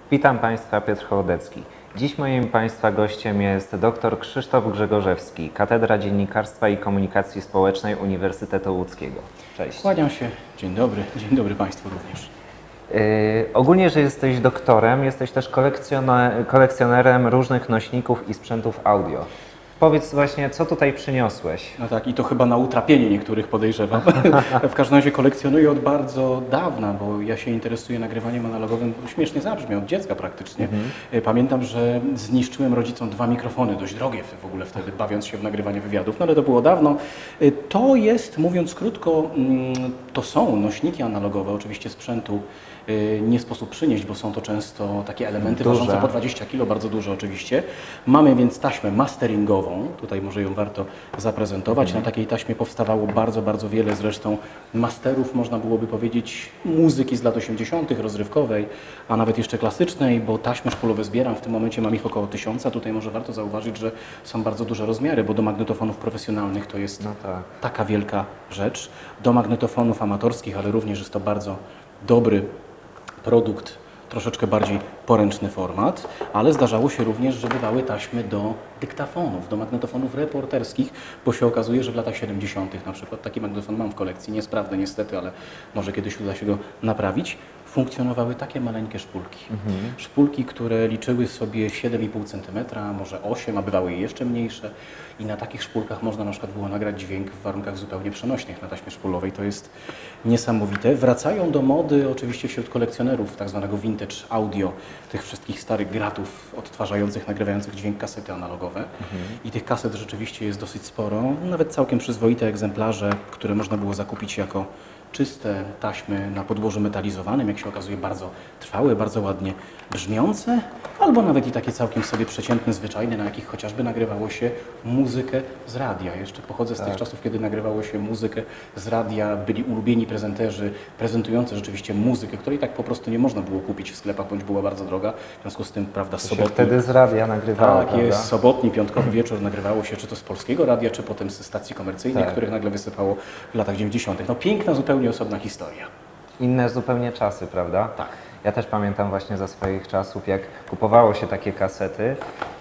Witam Państwa, Piotr Hołodecki. Dziś moim Państwa gościem jest dr Krzysztof Grzegorzewski, Katedra Dziennikarstwa i Komunikacji Społecznej Uniwersytetu Łódzkiego. Cześć. Kłaniam się. Dzień dobry Państwu również. Ogólnie, że jesteś doktorem, jesteś też kolekcjonerem różnych nośników i sprzętów audio. Powiedz właśnie, co tutaj przyniosłeś? No tak, i to chyba na utrapienie niektórych podejrzewam. W każdym razie kolekcjonuję od bardzo dawna, bo ja się interesuję nagrywaniem analogowym, śmiesznie zabrzmi, od dziecka praktycznie. Pamiętam, że zniszczyłem rodzicom 2 mikrofony, dość drogie w ogóle wtedy, bawiąc się w nagrywanie wywiadów, no ale to było dawno. To jest, mówiąc krótko, to są nośniki analogowe, oczywiście sprzętu nie sposób przynieść, bo są to często takie elementy ważące po 20 kg, bardzo duże oczywiście. Mamy więc taśmę masteringową, tutaj może ją warto zaprezentować. Na takiej taśmie powstawało bardzo wiele zresztą masterów, można byłoby powiedzieć, muzyki z lat 80., rozrywkowej, a nawet jeszcze klasycznej, bo taśmy szpulowe zbieram, w tym momencie mam ich około 1000. Tutaj może warto zauważyć, że są bardzo duże rozmiary, bo do magnetofonów profesjonalnych to jest taka wielka rzecz. Do magnetofonów amatorskich, ale również jest to bardzo dobry produkt, troszeczkę bardziej poręczny format, ale zdarzało się również, że bywały taśmy do dyktafonów, do magnetofonów reporterskich, bo się okazuje, że w latach 70. na przykład taki magnetofon mam w kolekcji, niesprawny niestety, ale może kiedyś uda się go naprawić, funkcjonowały takie maleńkie szpulki. Szpulki, które liczyły sobie 7,5 cm, może 8, a bywały jeszcze mniejsze. I na takich szpulkach można na przykład było nagrać dźwięk w warunkach zupełnie przenośnych na taśmie szpulowej. To jest niesamowite. Wracają do mody oczywiście wśród kolekcjonerów tak zwanego vintage audio, tych wszystkich starych gratów odtwarzających, nagrywających dźwięk kasety analogowe. I tych kaset rzeczywiście jest dosyć sporo. Nawet całkiem przyzwoite egzemplarze, które można było zakupić jako czyste taśmy na podłożu metalizowanym, jak się okazuje bardzo trwałe, bardzo ładnie brzmiące, albo nawet i takie całkiem sobie przeciętne, zwyczajne, na jakich chociażby nagrywało się muzykę z radia. Jeszcze pochodzę z tych czasów, kiedy nagrywało się muzykę z radia, byli ulubieni prezenterzy prezentujący rzeczywiście muzykę, której tak po prostu nie można było kupić w sklepach, bądź była bardzo droga, w związku z tym, prawda, sobotni... Wtedy z radia nagrywało, Tak, jest, sobotni, piątkowy wieczór nagrywało się czy to z Polskiego Radia, czy potem z stacji komercyjnych, których nagle wysypało w latach 90. No piękna, zupełnie osobna historia. Inne zupełnie czasy, prawda? Tak. Ja też pamiętam właśnie ze swoich czasów, jak kupowało się takie kasety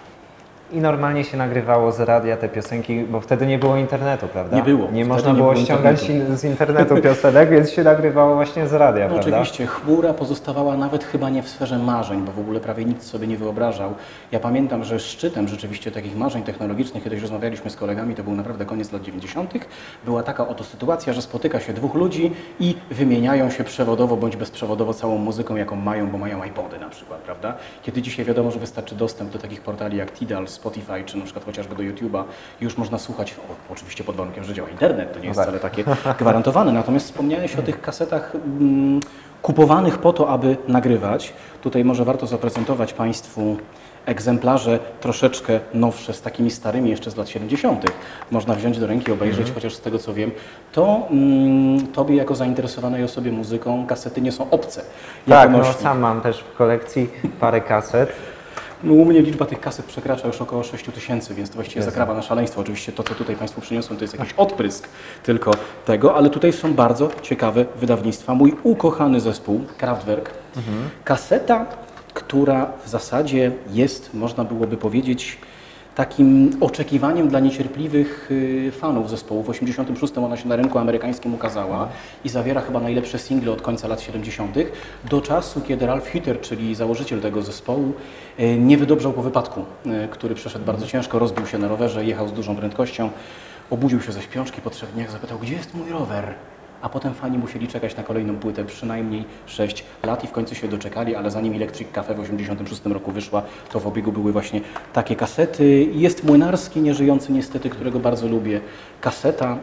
i normalnie się nagrywało z radia te piosenki, bo wtedy nie było internetu, prawda? Nie było. Nie można było ściągać z internetu piosenek, więc się nagrywało właśnie z radia, prawda? Oczywiście, chmura pozostawała nawet chyba nie w sferze marzeń, bo w ogóle prawie nikt sobie nie wyobrażał. Ja pamiętam, że szczytem rzeczywiście takich marzeń technologicznych, kiedyś rozmawialiśmy z kolegami, to był naprawdę koniec lat 90. Była taka oto sytuacja, że spotyka się 2 ludzi i wymieniają się przewodowo bądź bezprzewodowo całą muzyką, jaką mają, bo mają iPody na przykład, prawda? Kiedy dzisiaj wiadomo, że wystarczy dostęp do takich portali jak Tidal, Spotify, czy na przykład chociażby do YouTube'a, już można słuchać, oczywiście pod warunkiem, że działa internet, to nie jest wcale takie gwarantowane. Natomiast wspomniałeś o tych kasetach kupowanych po to, aby nagrywać. Tutaj może warto zaprezentować Państwu egzemplarze troszeczkę nowsze, z takimi starymi jeszcze z lat 70. Można wziąć do ręki, obejrzeć, chociaż z tego co wiem, to Tobie jako zainteresowanej osobie muzyką kasety nie są obce. Tak, no sam mam też w kolekcji parę kaset. No, u mnie liczba tych kaset przekracza już około 6000, więc to właściwie zakrawa na szaleństwo. Oczywiście to, co tutaj Państwu przyniosłem, to jest jakiś odprysk tylko tego, ale tutaj są bardzo ciekawe wydawnictwa. Mój ukochany zespół, Kraftwerk, kaseta, która w zasadzie jest, można byłoby powiedzieć, takim oczekiwaniem dla niecierpliwych fanów zespołu. W 86 ona się na rynku amerykańskim ukazała i zawiera chyba najlepsze single od końca lat 70. do czasu, kiedy Ralph Hütter, czyli założyciel tego zespołu, nie wydobrzał po wypadku, który przeszedł bardzo ciężko, rozbił się na rowerze, jechał z dużą prędkością, obudził się ze śpiączki, po 3 dniach zapytał, gdzie jest mój rower? A potem fani musieli czekać na kolejną płytę przynajmniej 6 lat i w końcu się doczekali, ale zanim Electric Cafe w 1986 roku wyszła, to w obiegu były właśnie takie kasety. Jest Młynarski, nieżyjący niestety, którego bardzo lubię. Kaseta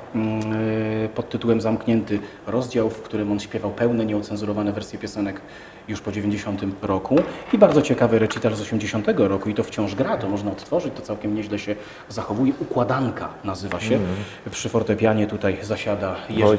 pod tytułem Zamknięty rozdział, w którym on śpiewał pełne, nieocenzurowane wersje piosenek już po 90 roku i bardzo ciekawy recital z 80 roku i to wciąż gra, to można odtworzyć, to całkiem nieźle się zachowuje. Układanka nazywa się. Przy fortepianie tutaj zasiada Jerzy Derfel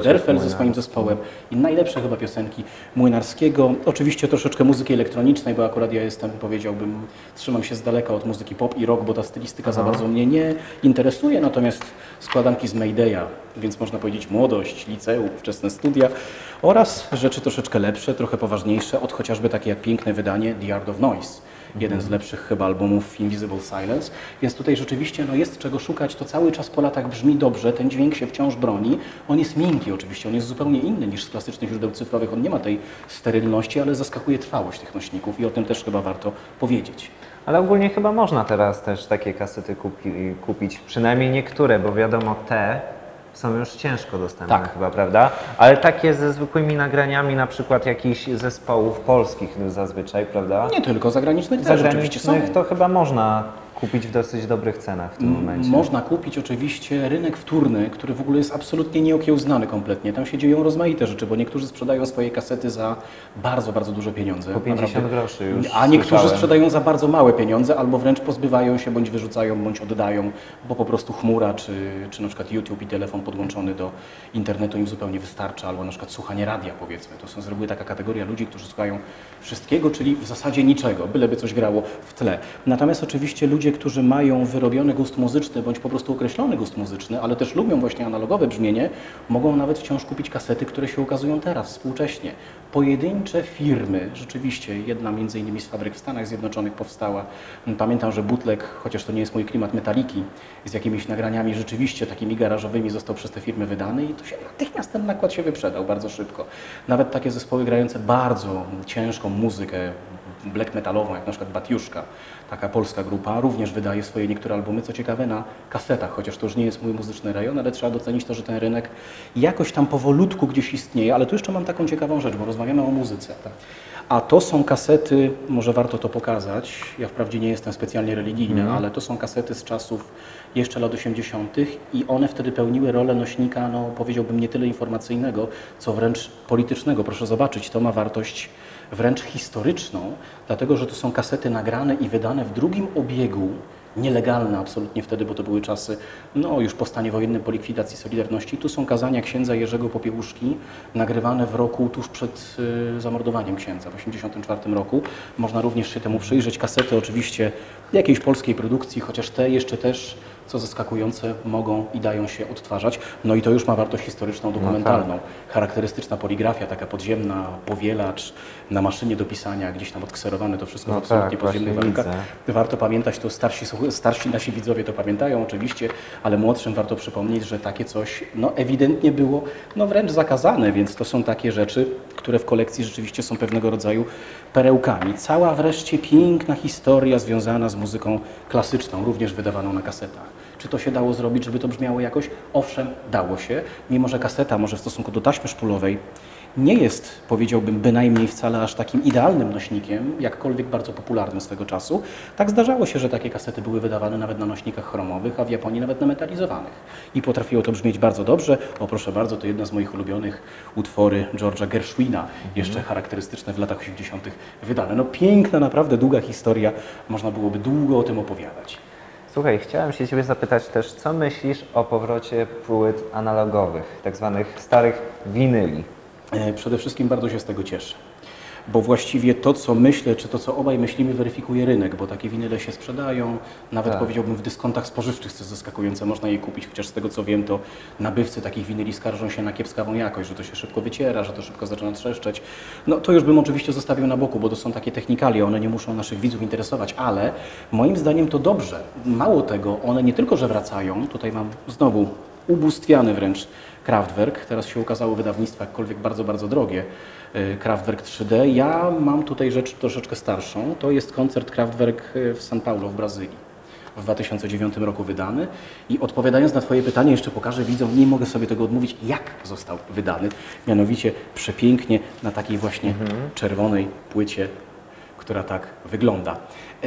ze swoim zespołem i najlepsze chyba piosenki Młynarskiego. Oczywiście troszeczkę muzyki elektronicznej, bo akurat ja jestem, powiedziałbym, trzymam się z daleka od muzyki pop i rock, bo ta stylistyka za bardzo mnie nie interesuje, natomiast składanki z Maydaya, więc można powiedzieć młodość, liceum, wczesne studia oraz rzeczy troszeczkę lepsze, trochę poważniejsze, od chociażby takie jak piękne wydanie The Art of Noise. Jeden z lepszych chyba albumów Invisible Silence, więc tutaj rzeczywiście jest czego szukać, to cały czas po latach brzmi dobrze, ten dźwięk się wciąż broni, on jest miękki oczywiście, on jest zupełnie inny niż z klasycznych źródeł cyfrowych, on nie ma tej sterylności, ale zaskakuje trwałość tych nośników i o tym też chyba warto powiedzieć. Ale ogólnie chyba można teraz też takie kasety kupić, przynajmniej niektóre, bo wiadomo, te są już ciężko dostępne chyba, prawda? Ale takie ze zwykłymi nagraniami, na przykład jakichś zespołów polskich zazwyczaj, prawda? Nie tylko zagranicznych też oczywiście są. Zagranicznych to chyba można kupić w dosyć dobrych cenach w tym momencie. Można kupić oczywiście rynek wtórny, który w ogóle jest absolutnie nieokiełznany kompletnie. Tam się dzieją rozmaite rzeczy, bo niektórzy sprzedają swoje kasety za bardzo, bardzo duże pieniądze. Po 50 groszy już. A niektórzy sprzedają za bardzo małe pieniądze, albo wręcz pozbywają się, bądź wyrzucają, bądź oddają, bo po prostu chmura, czy na przykład YouTube i telefon podłączony do internetu im zupełnie wystarcza, albo na przykład słuchanie radia, powiedzmy. To są z reguły taka kategoria ludzi, którzy słuchają wszystkiego, czyli w zasadzie niczego, byleby coś grało w tle. Natomiast oczywiście ludzie, którzy mają wyrobiony gust muzyczny, bądź po prostu określony gust muzyczny, ale też lubią właśnie analogowe brzmienie, mogą nawet wciąż kupić kasety, które się ukazują teraz, współcześnie. Pojedyncze firmy, rzeczywiście, jedna między innymi z fabryk w Stanach Zjednoczonych powstała. Pamiętam, że bootleg, chociaż to nie jest mój klimat, Metaliki, z jakimiś nagraniami rzeczywiście takimi garażowymi został przez te firmy wydany i to się natychmiast ten nakład się wyprzedał bardzo szybko. Nawet takie zespoły grające bardzo ciężką muzykę, black metalową, jak na przykład Batiuszka, taka polska grupa, również wydaje swoje niektóre albumy, co ciekawe, na kasetach, chociaż to już nie jest mój muzyczny rejon, ale trzeba docenić to, że ten rynek jakoś tam powolutku gdzieś istnieje, ale tu jeszcze mam taką ciekawą rzecz, bo rozmawiamy o muzyce. A to są kasety, może warto to pokazać, ja wprawdzie nie jestem specjalnie religijny, ale to są kasety z czasów jeszcze lat 80. i one wtedy pełniły rolę nośnika, no powiedziałbym nie tyle informacyjnego, co wręcz politycznego. Proszę zobaczyć, to ma wartość wręcz historyczną, dlatego że to są kasety nagrane i wydane w drugim obiegu, nielegalne absolutnie wtedy, bo to były czasy, no już po stanie wojennym, po likwidacji Solidarności. Tu są kazania księdza Jerzego Popiełuszki, nagrywane w roku tuż przed zamordowaniem księdza, w 1984 roku. Można również się temu przyjrzeć. Kasety oczywiście jakiejś polskiej produkcji, chociaż te jeszcze też, co zaskakujące, mogą i dają się odtwarzać. No i to już ma wartość historyczną, dokumentalną. No tak. Charakterystyczna poligrafia, taka podziemna, powielacz, na maszynie do pisania, gdzieś tam odkserowane, to wszystko w absolutnie podziemnych warunkach. Warto pamiętać, to starsi nasi widzowie to pamiętają oczywiście, ale młodszym warto przypomnieć, że takie coś no, ewidentnie było no, wręcz zakazane, więc to są takie rzeczy, które w kolekcji rzeczywiście są pewnego rodzaju perełkami. Cała wreszcie piękna historia związana z muzyką klasyczną, również wydawaną na kasetach. Czy to się dało zrobić, żeby to brzmiało jakoś? Owszem, dało się, mimo że kaseta może w stosunku do taśmy szpulowej nie jest, powiedziałbym, bynajmniej wcale aż takim idealnym nośnikiem, jakkolwiek bardzo popularnym swego czasu. Tak zdarzało się, że takie kasety były wydawane nawet na nośnikach chromowych, a w Japonii nawet na metalizowanych. I potrafiło to brzmieć bardzo dobrze. O, proszę bardzo, to jedna z moich ulubionych utwory George'a Gershwina, jeszcze charakterystyczne w latach 80. wydane. No piękna, naprawdę długa historia, można byłoby długo o tym opowiadać. Słuchaj, chciałem się Ciebie zapytać też, co myślisz o powrocie płyt analogowych, tak zwanych starych winyli? Przede wszystkim bardzo się z tego cieszę, bo właściwie to, co myślę, czy to, co obaj myślimy, weryfikuje rynek, bo takie winyle się sprzedają, nawet powiedziałbym w dyskontach spożywczych, co jest zaskakujące, można je kupić, chociaż z tego, co wiem, to nabywcy takich winyli skarżą się na kiepskawą jakość, że to się szybko wyciera, że to szybko zaczyna trzeszczeć. No to już bym oczywiście zostawił na boku, bo to są takie technikalie, one nie muszą naszych widzów interesować, ale moim zdaniem to dobrze. Mało tego, one nie tylko, że wracają, tutaj mam znowu ubóstwiany wręcz Kraftwerk, teraz się ukazało wydawnictwo jakkolwiek bardzo, bardzo drogie, Kraftwerk 3D. Ja mam tutaj rzecz troszeczkę starszą, to jest koncert Kraftwerk w São Paulo w Brazylii, w 2009 roku wydany i odpowiadając na Twoje pytanie jeszcze pokażę widzom, nie mogę sobie tego odmówić, jak został wydany, mianowicie przepięknie na takiej właśnie czerwonej płycie, która tak wygląda.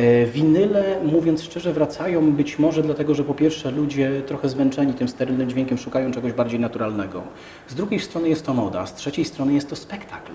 Winyle, mówiąc szczerze, wracają być może dlatego, że po pierwsze ludzie trochę zmęczeni tym sterylnym dźwiękiem szukają czegoś bardziej naturalnego. Z drugiej strony jest to moda, z trzeciej strony jest to spektakl.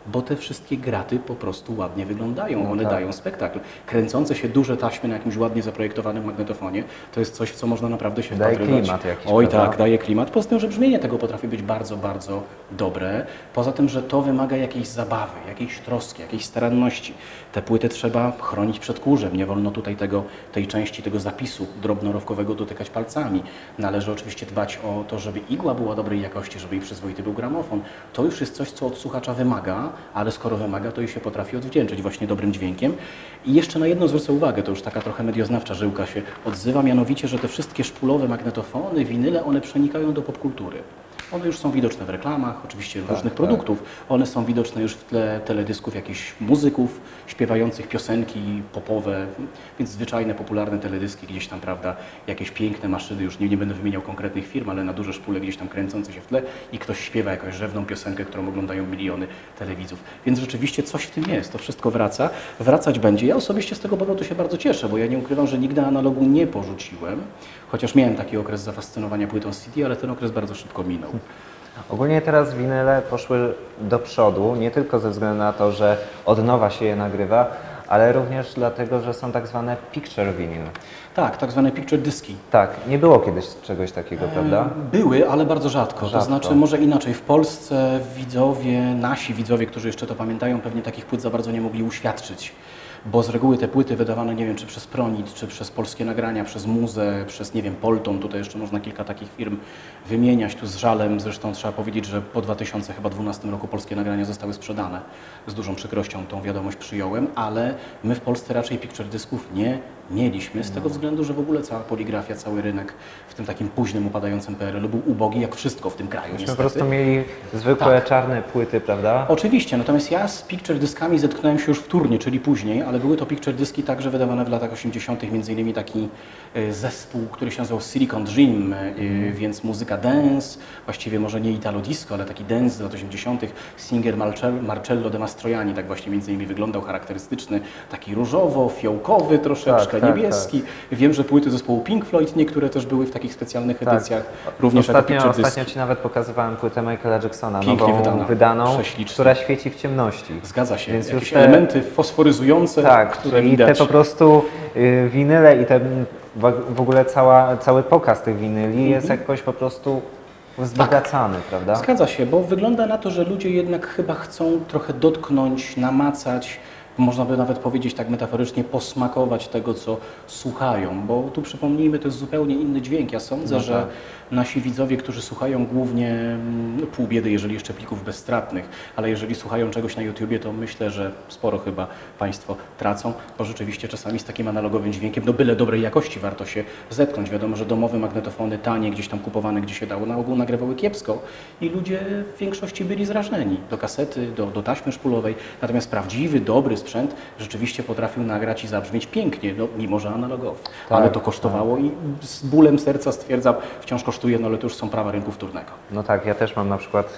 bo te wszystkie graty po prostu ładnie wyglądają, one tak. dają spektakl. Kręcące się duże taśmy na jakimś ładnie zaprojektowanym magnetofonie, to jest coś, w co można naprawdę się Daje wpatrywać. klimat jakiś, Oj prawda? tak, daje klimat. Poza tym, że brzmienie tego potrafi być bardzo, bardzo dobre. Poza tym, że to wymaga jakiejś zabawy, jakiejś troski, jakiejś staranności. Te płyty trzeba chronić przed kurzem. Nie wolno tutaj tej części tego zapisu drobnorowkowego dotykać palcami. Należy oczywiście dbać o to, żeby igła była dobrej jakości, żeby i przyzwoity był gramofon. To już jest coś, co od słuchacza wymaga, ale skoro wymaga, to i się potrafi odwdzięczyć właśnie dobrym dźwiękiem. I jeszcze na jedno zwrócę uwagę, to już taka trochę medioznawcza żyłka się odzywa, mianowicie, że te wszystkie szpulowe magnetofony, winyle, one przenikają do popkultury. One już są widoczne w reklamach, oczywiście różnych produktów. One są widoczne już w tle teledysków jakichś muzyków śpiewających piosenki popowe, więc zwyczajne, popularne teledyski gdzieś tam, prawda, jakieś piękne maszyny, już nie będę wymieniał konkretnych firm, ale na duże szpule gdzieś tam kręcące się w tle i ktoś śpiewa jakąś rzewną piosenkę, którą oglądają miliony telewidzów. Więc rzeczywiście coś w tym jest, to wszystko wraca, wracać będzie. Ja osobiście z tego powodu się bardzo cieszę, bo ja nie ukrywam, że nigdy analogu nie porzuciłem, chociaż miałem taki okres zafascynowania płytą CD, ale ten okres bardzo szybko minął. Ogólnie teraz winyle poszły do przodu, nie tylko ze względu na to, że od nowa się je nagrywa, ale również dlatego, że są tak zwane picture vinyl. Tak, tak zwane picture dyski. Tak, nie było kiedyś czegoś takiego, prawda? Były, ale bardzo rzadko. To Rzadko. znaczy, może inaczej, w Polsce widzowie, nasi widzowie, którzy jeszcze to pamiętają, pewnie takich płyt za bardzo nie mogli uświadczyć. Bo z reguły te płyty wydawane, nie wiem, czy przez Pronit, czy przez Polskie Nagrania, przez Muzę, przez, nie wiem, Polton, tutaj jeszcze można kilka takich firm wymieniać, tu z żalem, zresztą trzeba powiedzieć, że po 2012 roku Polskie Nagrania zostały sprzedane. Z dużą przykrością tą wiadomość przyjąłem, ale my w Polsce raczej picture dysków nie mieliśmy, z tego względu, że w ogóle cała poligrafia, cały rynek w tym takim późnym, upadającym PRL-u był ubogi, jak wszystko w tym kraju, Myśmy niestety. po prostu mieli zwykłe czarne płyty, prawda? Oczywiście, natomiast ja z picture dyskami zetknąłem się już wtórnie, czyli później, ale były to picture dyski także wydawane w latach 80., między innymi taki zespół, który się nazywał Silicon Dream, więc muzyka dance, właściwie może nie italo disco, ale taki dance z lat 80., singer Marcello De Mastroianni, tak właśnie między innymi wyglądał, charakterystyczny, taki różowo, fiołkowy troszeczkę, Tak, niebieski. Wiem, że płyty zespołu Pink Floyd, niektóre też były w takich specjalnych edycjach, również jako picture dyski. Ostatnio Ci nawet pokazywałem płytę Michaela Jacksona, Pięknie nową wydaną, prześlicznie. która świeci w ciemności. Zgadza się, Więc jakieś już te- elementy fosforyzujące, Tak, które i widać. te po prostu winyle i ten w ogóle cały pokaz tych winyli jest jakoś po prostu wzbogacany, prawda? Zgadza się, bo wygląda na to, że ludzie jednak chyba chcą trochę dotknąć, namacać, można by nawet powiedzieć tak metaforycznie, posmakować tego, co słuchają, bo tu przypomnijmy, to jest zupełnie inny dźwięk. Ja sądzę, że nasi widzowie, którzy słuchają głównie pół biedy, jeżeli jeszcze plików bezstratnych, ale jeżeli słuchają czegoś na YouTubie, to myślę, że sporo chyba Państwo tracą, bo rzeczywiście czasami z takim analogowym dźwiękiem, no byle dobrej jakości warto się zetknąć. Wiadomo, że domowe magnetofony, tanie, gdzieś tam kupowane, gdzie się dało, na ogół nagrywały kiepsko i ludzie w większości byli zrażeni do kasety, do taśmy szpulowej, natomiast prawdziwy, dobry sprzęt rzeczywiście potrafił nagrać i zabrzmieć pięknie, no, mimo że analogowo. Ale to kosztowało i z bólem serca stwierdzam, wciąż kosztuje, no ale to już są prawa rynku wtórnego. No tak, ja też mam na przykład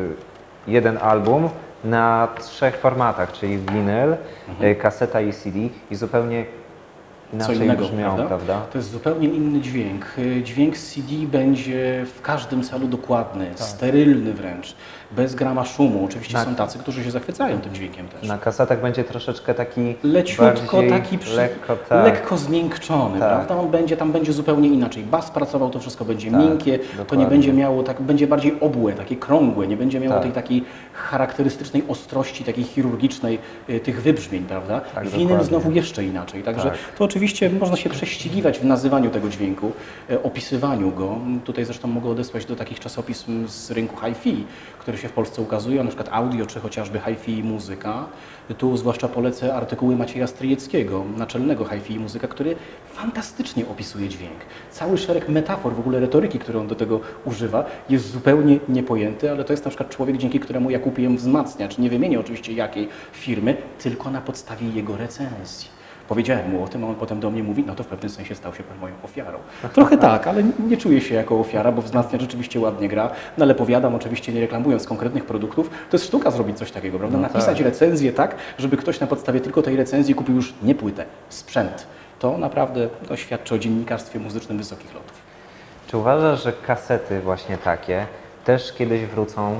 jeden album na 3 formatach, czyli winyl, kaseta i CD i zupełnie inaczej innego, brzmią, prawda? To jest zupełnie inny dźwięk. Dźwięk z CD będzie w każdym celu dokładny, sterylny wręcz, bez grama szumu. Oczywiście są tacy, którzy się zachwycają tym dźwiękiem też. Na kasetach będzie troszeczkę taki Leciutko, bardziej taki lekko zmiękczony, prawda? Tam będzie zupełnie inaczej. Bas pracował, to wszystko będzie miękkie, to nie dokładnie. będzie miało, będzie bardziej obłe, takie krągłe, nie będzie miało tej takiej charakterystycznej ostrości, takiej chirurgicznej tych wybrzmień, prawda? Winyl dokładnie. znowu jeszcze inaczej, także to oczywiście można się prześcigiwać w nazywaniu tego dźwięku, opisywaniu go. Tutaj zresztą mogę odesłać do takich czasopism z rynku hi-fi, które się w Polsce ukazują, na przykład Audio, czy chociażby hi-fi i muzyka. Tu zwłaszcza polecę artykuły Macieja Stryjeckiego, naczelnego hi-fi i muzyka, który fantastycznie opisuje dźwięk. Cały szereg metafor, w ogóle retoryki, którą on do tego używa, jest zupełnie niepojęty, ale to jest na przykład człowiek, dzięki któremu ja kupiłem wzmacniacz. Nie wymienię oczywiście jakiej firmy, tylko na podstawie jego recenzji. Powiedziałem mu o tym, a on potem do mnie mówi, no to w pewnym sensie stał się pan moją ofiarą. Trochę tak, ale nie czuję się jako ofiara, bo wzmacniacz rzeczywiście ładnie gra, no ale powiadam, oczywiście nie reklamując konkretnych produktów, to jest sztuka zrobić coś takiego, prawda? Napisać recenzję tak, żeby ktoś na podstawie tylko tej recenzji kupił już nie płytę, sprzęt. To naprawdę świadczy o dziennikarstwie muzycznym wysokich lotów. Czy uważasz, że kasety właśnie takie też kiedyś wrócą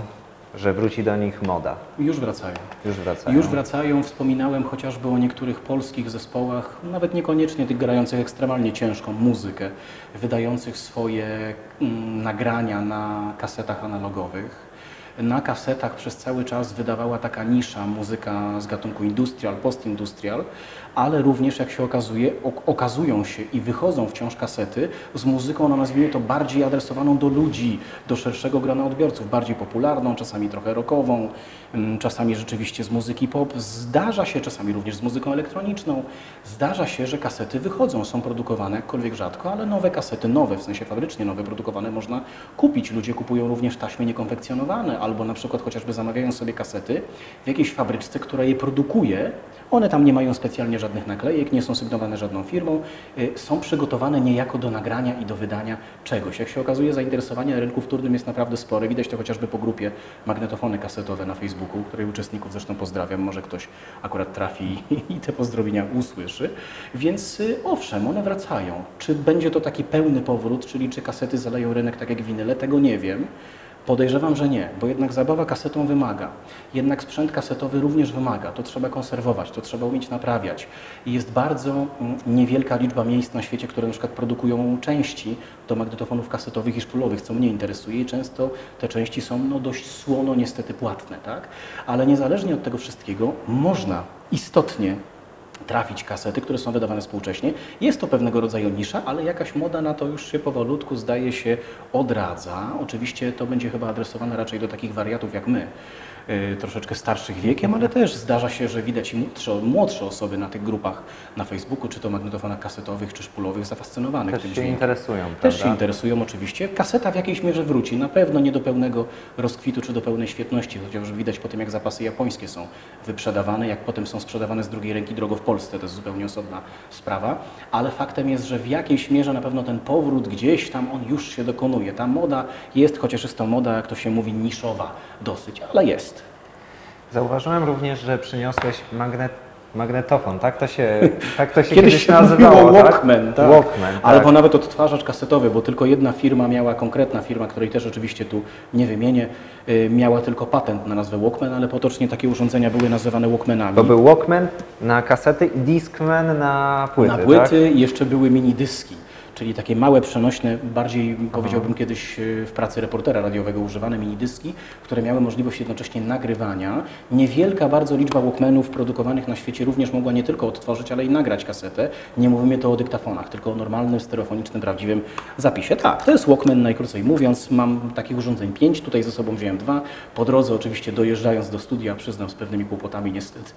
że wróci do nich moda. Już wracają. Już wracają. Już wracają. Wspominałem chociażby o niektórych polskich zespołach, nawet niekoniecznie tych grających ekstremalnie ciężką muzykę, wydających swoje nagrania na kasetach analogowych. Na kasetach przez cały czas wydawała taka nisza muzyka z gatunku industrial, post-industrial, ale również, jak się okazuje, okazują się i wychodzą wciąż kasety z muzyką, no nazwijmy to bardziej adresowaną do ludzi, do szerszego grona odbiorców, bardziej popularną, czasami trochę rockową, czasami rzeczywiście z muzyki pop. Zdarza się czasami również z muzyką elektroniczną. Zdarza się, że kasety wychodzą, są produkowane, jakkolwiek rzadko, ale nowe kasety, nowe, w sensie fabrycznie nowe, produkowane można kupić. Ludzie kupują również taśmy niekonfekcjonowane, albo na przykład chociażby zamawiają sobie kasety w jakiejś fabryczce, która je produkuje. One tam nie mają specjalnie żadnych naklejek, nie są sygnowane żadną firmą, są przygotowane niejako do nagrania i do wydania czegoś. Jak się okazuje, zainteresowanie na rynku wtórnym jest naprawdę spore. Widać to chociażby po grupie Magnetofony Kasetowe na Facebooku, której uczestników zresztą pozdrawiam, może ktoś akurat trafi i te pozdrowienia usłyszy. Więc owszem, one wracają. Czy będzie to taki pełny powrót, czyli czy kasety zaleją rynek tak jak winyle, tego nie wiem. Podejrzewam, że nie, bo jednak zabawa kasetą wymaga. Jednak sprzęt kasetowy również wymaga. To trzeba konserwować, to trzeba umieć naprawiać. I jest bardzo niewielka liczba miejsc na świecie, które na przykład produkują części do magnetofonów kasetowych i szpulowych, co mnie interesuje i często te części są no, dość słono niestety płatne, tak? Ale niezależnie od tego wszystkiego można istotnie trafić kasety, które są wydawane współcześnie. Jest to pewnego rodzaju nisza, ale jakaś moda na to już się powolutku, zdaje się, odradza. Oczywiście to będzie chyba adresowane raczej do takich wariatów jak my, troszeczkę starszych wiekiem, ale też zdarza się, że widać i młodsze osoby na tych grupach na Facebooku, czy to magnetofonach kasetowych, czy szpulowych, zafascynowanych tym Też się dźwiękiem. interesują, Też prawda? się interesują oczywiście. Kaseta w jakiejś mierze wróci, na pewno nie do pełnego rozkwitu, czy do pełnej świetności, chociaż widać po tym, jak zapasy japońskie są wyprzedawane, jak potem są sprzedawane z drugiej ręki drogo w Polsce, to jest zupełnie osobna sprawa, ale faktem jest, że w jakiejś mierze na pewno ten powrót gdzieś tam on już się dokonuje. Ta moda jest, chociaż jest to moda, jak to się mówi, niszowa dosyć, ale jest. Zauważyłem również, że przyniosłeś magnetofon, tak to się Kiedyś się nazywało, mówiło tak? Walkman, tak? Walkman, tak. Albo nawet odtwarzacz kasetowy, bo tylko jedna firma miała, konkretna firma, której też oczywiście tu nie wymienię, miała tylko patent na nazwę Walkman, ale potocznie takie urządzenia były nazywane Walkmanami. To był Walkman na kasety i Discman na płyty, Na płyty tak? i jeszcze były mini-dyski, czyli takie małe, przenośne, bardziej powiedziałbym kiedyś w pracy reportera radiowego używane mini-dyski, które miały możliwość jednocześnie nagrywania. Niewielka bardzo liczba Walkmanów produkowanych na świecie również mogła nie tylko odtworzyć, ale i nagrać kasetę. Nie mówimy tu o dyktafonach, tylko o normalnym, stereofonicznym, prawdziwym zapisie. Tak, to jest Walkman, najkrócej mówiąc. Mam takich urządzeń 5, tutaj ze sobą wziąłem 2. Po drodze oczywiście dojeżdżając do studia, przyznam z pewnymi kłopotami niestety,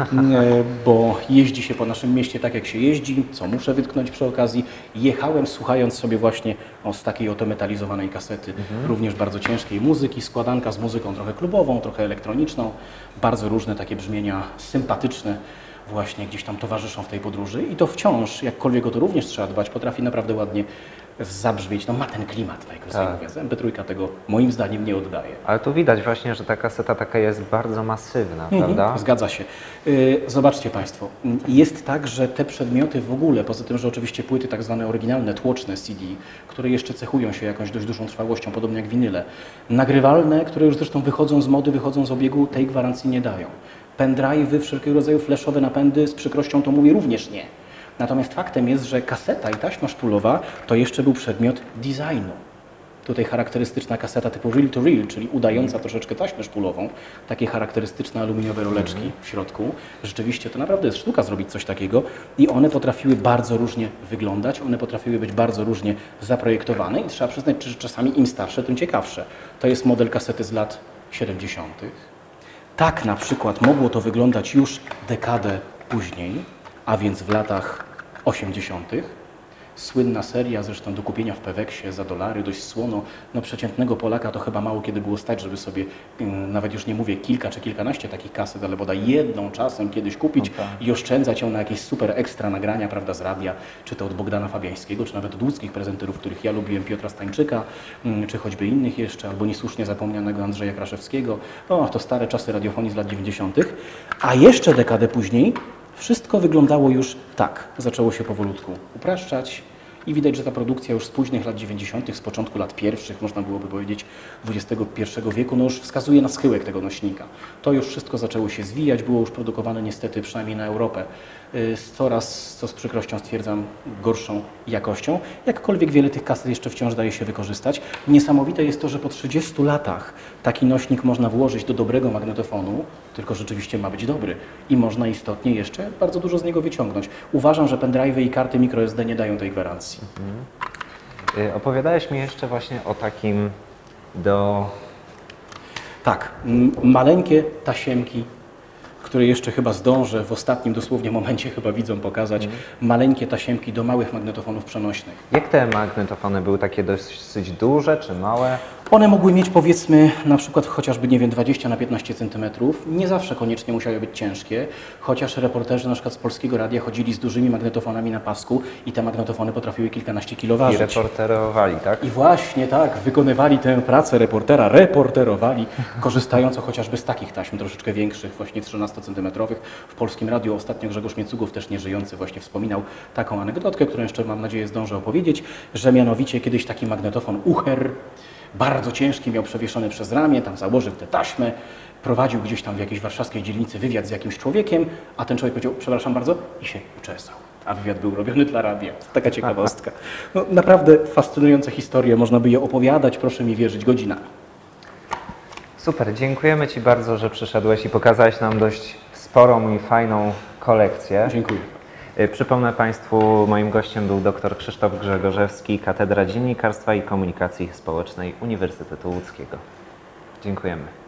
bo jeździ się po naszym mieście tak jak się jeździ, co muszę wytknąć przy okazji. Jechałem słuchając sobie właśnie z takiej oto metalizowanej kasety, również bardzo ciężkiej muzyki, składanka z muzyką trochę klubową, trochę elektroniczną, bardzo różne takie brzmienia sympatyczne właśnie gdzieś tam towarzyszą w tej podróży i to wciąż, jakkolwiek o to również trzeba dbać, potrafi naprawdę ładnie zabrzmieć, no ma ten klimat, najkrócej mówiąc. MP3 tego moim zdaniem nie oddaje. Ale tu widać właśnie, że ta kaseta taka jest bardzo masywna, prawda? Zgadza się. Zobaczcie Państwo, jest tak, że te przedmioty w ogóle, poza tym, że oczywiście płyty tak zwane oryginalne, tłoczne CD, które jeszcze cechują się jakąś dość dużą trwałością, podobnie jak winyle, nagrywalne, które już zresztą wychodzą z mody, wychodzą z obiegu, tej gwarancji nie dają. Pendrive'y, wszelkiego rodzaju flashowe napędy, z przykrością to mówię, również nie. Natomiast faktem jest, że kaseta i taśma szpulowa to jeszcze był przedmiot designu. Tutaj charakterystyczna kaseta typu reel to reel, czyli udająca troszeczkę taśmę szpulową, takie charakterystyczne aluminiowe roleczki w środku. Rzeczywiście to naprawdę jest sztuka zrobić coś takiego i one potrafiły bardzo różnie wyglądać, one potrafiły być bardzo różnie zaprojektowane i trzeba przyznać, że czasami im starsze, tym ciekawsze. To jest model kasety z lat 70. Tak na przykład mogło to wyglądać już dekadę później, a więc w latach 80. Słynna seria, zresztą do kupienia w Peweksie za $, dość słono. No przeciętnego Polaka to chyba mało kiedy było stać, żeby sobie, nawet już nie mówię kilka czy kilkanaście takich kaset, ale bodaj jedną czasem kiedyś kupić i oszczędzać ją na jakieś super ekstra nagrania, prawda, z radia, czy to od Bogdana Fabiańskiego, czy nawet od łódzkich prezenterów, których ja lubiłem, Piotra Stańczyka, czy choćby innych jeszcze, albo niesłusznie zapomnianego Andrzeja Kraszewskiego. No, to stare czasy radiofonii z lat 90. A jeszcze dekadę później wszystko wyglądało już tak. Zaczęło się powolutku upraszczać i widać, że ta produkcja już z późnych lat 90., z początku lat pierwszych, można byłoby powiedzieć XXI wieku, no już wskazuje na schyłek tego nośnika. To już wszystko zaczęło się zwijać, było już produkowane niestety, przynajmniej na Europę, z coraz, co z przykrością stwierdzam, gorszą jakością. Jakkolwiek wiele tych kaset jeszcze wciąż daje się wykorzystać. Niesamowite jest to, że po 30 latach taki nośnik można włożyć do dobrego magnetofonu, tylko rzeczywiście ma być dobry i można istotnie jeszcze bardzo dużo z niego wyciągnąć. Uważam, że pendrive'y i karty microSD nie dają tej gwarancji. Opowiadałeś mi jeszcze właśnie o takim Tak, maleńkie tasiemki, które jeszcze chyba zdążę w ostatnim dosłownie momencie chyba widzom pokazać, maleńkie tasiemki do małych magnetofonów przenośnych. Jak te magnetofony były takie dosyć duże czy małe? One mogły mieć powiedzmy na przykład chociażby, nie wiem, 20 na 15 cm. Nie zawsze koniecznie musiały być ciężkie, chociaż reporterzy na przykład z Polskiego Radia chodzili z dużymi magnetofonami na pasku i te magnetofony potrafiły kilkanaście kilo ważyć. I reporterowali, tak? I właśnie tak, wykonywali tę pracę reportera, reporterowali, korzystając chociażby z takich taśm troszeczkę większych, właśnie 13-centymetrowych. W Polskim Radiu ostatnio Grzegorz Miecugów, też nieżyjący, właśnie wspominał taką anegdotkę, którą jeszcze mam nadzieję zdążę opowiedzieć, że mianowicie kiedyś taki magnetofon Uher, bardzo ciężki, miał przewieszony przez ramię, tam założył tę taśmę, prowadził gdzieś tam w jakiejś warszawskiej dzielnicy wywiad z jakimś człowiekiem, a ten człowiek powiedział, przepraszam bardzo, i się uczesał. A wywiad był robiony dla radia. Taka ciekawostka. No, naprawdę fascynujące historie, można by je opowiadać, proszę mi wierzyć, godzinami. Super, dziękujemy Ci bardzo, że przyszedłeś i pokazałeś nam dość sporą i fajną kolekcję. Dziękuję. Przypomnę Państwu, moim gościem był dr Krzysztof Grzegorzewski, Katedra Dziennikarstwa i Komunikacji Społecznej Uniwersytetu Łódzkiego. Dziękujemy.